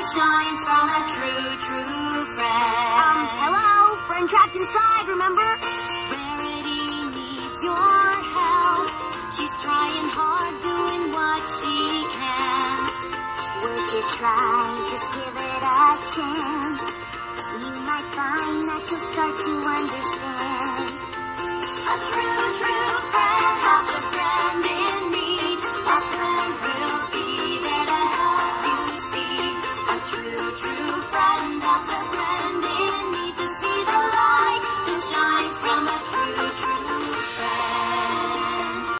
shines from a true, true friend. Hello? Friend trapped inside, remember? Rarity needs your help. She's trying hard, doing what she can. Would you try? Just give it a chance. You might find that you'll start to understand. A true, true friend